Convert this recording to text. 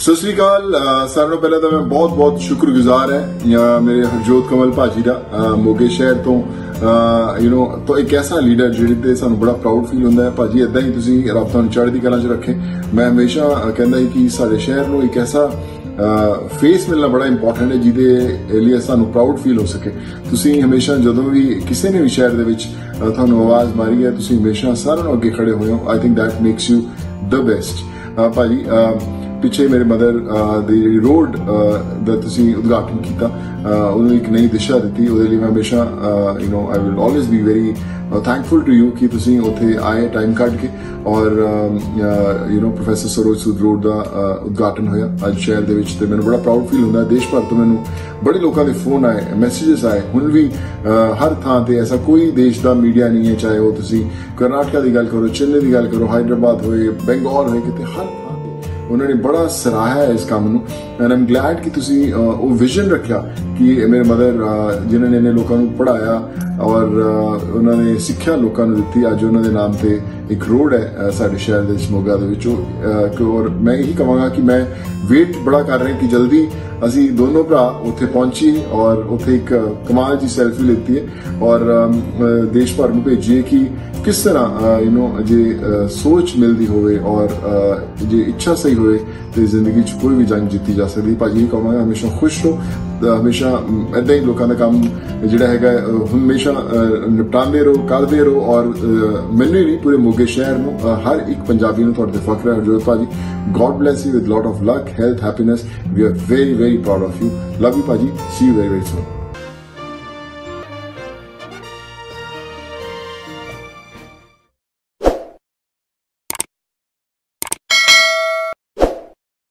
सत श्री अकाल। सारे नालों पहले तो मैं बहुत बहुत शुक्रगुजार है मेरे हरजोत कमल भाजी का मोगे शहर तो तो एक ऐसा लीडर जिहदे सानू बड़ा प्राउड फील होंदा है। भाजी इदां ही तुसीं रब तुहानू चढ़दी कला च रखे। मैं हमेशा कहंदा ही कि साडे शहर नू एक ऐसा फेस मिलना बड़ा इंपॉर्टेंट है जिहदे लिए सानू प्राउड फील हो सके। तुसीं हमेशा जदों भी किसी ने भी शहर दे विच तुहानू आवाज मारी है, तुसीं हमेशा सारिਆਂ नालों अगे खड़े होए हो। I think that makes you the best. भाजी पिछे मेरे मदर दी रोड दा तुसीं उद्घाटन किया, उन्होंने एक नई दिशा दी। उहदे लई मैं हमेशा I will always be very thankful to you कि तुसीं उत्थे आए टाइम कढ के और प्रोफैसर सरोज सूद रोड दा उद्घाटन होया अज शहर दे विच। ते मैनूं बड़ा प्राउड फील होंदा। देश भर तो मैनूं बड़े लोगों के फोन आए, मैसेजेस आए। हुण भी हर थां ते ऐसा कोई देश का मीडिया नहीं है, चाहे वो तुसीं कर्नाटका की गल करो, चेन्नई की गल करो, हैदराबाद होए, बंगाल होए, किते हर उन्होंने बड़ा सराहा है इस काम एंड आई एम ग्लैड कि तुसी वो विजन रखा कि मेरे मदर जिन्होंने इन्हें लोगों को पढ़ाया और उन्होंने सिक्ख्या लोगों को दी। अज उन्होंने नाम से एक रोड है साडे शहर दे मोगा दे विच। और मैं यही कहूँगा कि मैं वेट बड़ा कर रहा कि जल्दी असी दोनों भरा उत्थे पहुंची और उत्थे एक कमाल जी सेल्फी लेती है और देश भर में भेजिए कि किस तरह जे सोच मिलती होवे और जे इच्छा सही होवे तो जिंदगी च कोई भी जंग जीती जा सकती। भाजी कहूँगा हमेशा खुश रहो, हमेशा इदा ही लोगों का काम जिहड़ा हैगा हमेशा निपटाते रहो, करते रहो। और मैनूं ही नहीं पूरे मोगे शहर में हर एक पंजाबी नूं तुहाडे ते फख्र है। हरजोत भाजी, God bless you with lot of luck, health, happiness. We are very very proud of you. Love you भाजी, see you very very soon.